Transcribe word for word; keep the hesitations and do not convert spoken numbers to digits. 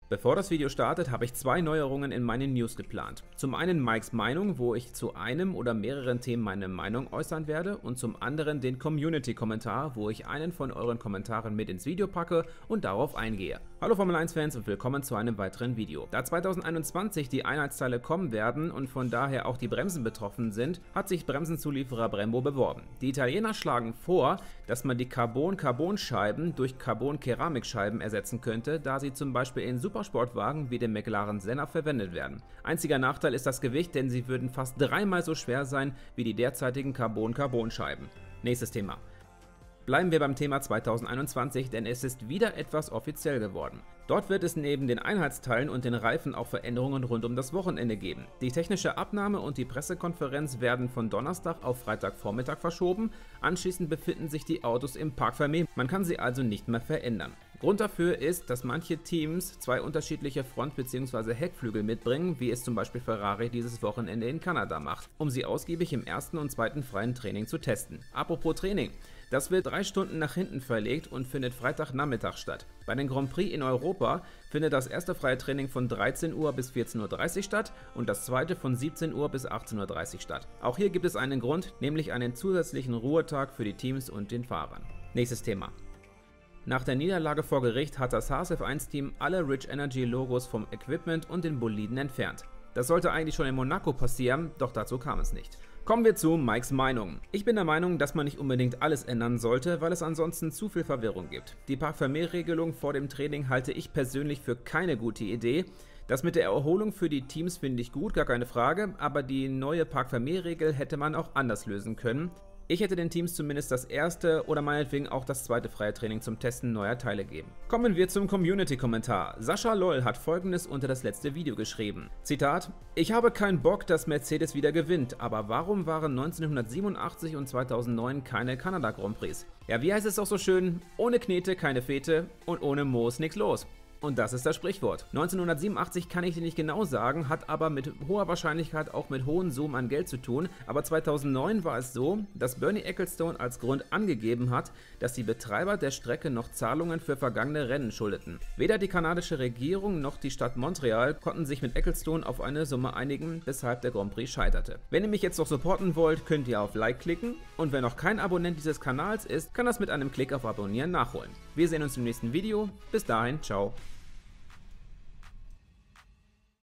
Bevor das Video startet, habe ich zwei Neuerungen in meinen News geplant. Zum einen Mikes Meinung, wo ich zu einem oder mehreren Themen meine Meinung äußern werde, und zum anderen den Community-Kommentar, wo ich einen von euren Kommentaren mit ins Video packe und darauf eingehe. Hallo Formel eins Fans und willkommen zu einem weiteren Video. Da zweitausendeinundzwanzig die Einheitsteile kommen werden und von daher auch die Bremsen betroffen sind, hat sich Bremsenzulieferer Brembo beworben. Die Italiener schlagen vor, dass man die Carbon-Carbon-Scheiben durch Carbon-Keramikscheiben ersetzen könnte, da sie zum Beispiel in Supersportwagen wie dem McLaren Senna verwendet werden. Einziger Nachteil ist das Gewicht, denn sie würden fast dreimal so schwer sein wie die derzeitigen Carbon-Carbon-Scheiben. Nächstes Thema. Bleiben wir beim Thema zweitausendeinundzwanzig, denn es ist wieder etwas offiziell geworden. Dort wird es neben den Einheitsteilen und den Reifen auch Veränderungen rund um das Wochenende geben. Die technische Abnahme und die Pressekonferenz werden von Donnerstag auf Freitagvormittag verschoben, anschließend befinden sich die Autos im Parc Fermé, man kann sie also nicht mehr verändern. Grund dafür ist, dass manche Teams zwei unterschiedliche Front- bzw. Heckflügel mitbringen, wie es zum Beispiel Ferrari dieses Wochenende in Kanada macht, um sie ausgiebig im ersten und zweiten freien Training zu testen. Apropos Training, das wird drei Stunden nach hinten verlegt und findet Freitagnachmittag statt. Bei den Grand Prix in Europa findet das erste freie Training von dreizehn Uhr bis vierzehn Uhr dreißig statt und das zweite von siebzehn Uhr bis achtzehn Uhr dreißig statt. Auch hier gibt es einen Grund, nämlich einen zusätzlichen Ruhetag für die Teams und den Fahrern. Nächstes Thema. Nach der Niederlage vor Gericht hat das Haas F eins Team alle Rich Energy Logos vom Equipment und den Boliden entfernt. Das sollte eigentlich schon in Monaco passieren, doch dazu kam es nicht. Kommen wir zu Mikes Meinung. Ich bin der Meinung, dass man nicht unbedingt alles ändern sollte, weil es ansonsten zu viel Verwirrung gibt. Die Parc Fermé-Regelung vor dem Training halte ich persönlich für keine gute Idee. Das mit der Erholung für die Teams finde ich gut, gar keine Frage, aber die neue Parc Fermé-Regel hätte man auch anders lösen können. Ich hätte den Teams zumindest das erste oder meinetwegen auch das zweite freie Training zum Testen neuer Teile geben. Kommen wir zum Community-Kommentar. Sascha Loll hat folgendes unter das letzte Video geschrieben. Zitat: Ich habe keinen Bock, dass Mercedes wieder gewinnt, aber warum waren neunzehnhundertsiebenundachtzig und zweitausendneun keine Kanada Grand Prix? Ja, wie heißt es auch so schön? Ohne Knete keine Fete und ohne Moos nix los. Und das ist das Sprichwort. neunzehnhundertsiebenundachtzig kann ich dir nicht genau sagen, hat aber mit hoher Wahrscheinlichkeit auch mit hohen Summen an Geld zu tun. Aber zweitausendneun war es so, dass Bernie Ecclestone als Grund angegeben hat, dass die Betreiber der Strecke noch Zahlungen für vergangene Rennen schuldeten. Weder die kanadische Regierung noch die Stadt Montreal konnten sich mit Ecclestone auf eine Summe einigen, weshalb der Grand Prix scheiterte. Wenn ihr mich jetzt noch supporten wollt, könnt ihr auf Like klicken und wer noch kein Abonnent dieses Kanals ist, kann das mit einem Klick auf Abonnieren nachholen. Wir sehen uns im nächsten Video. Bis dahin, ciao.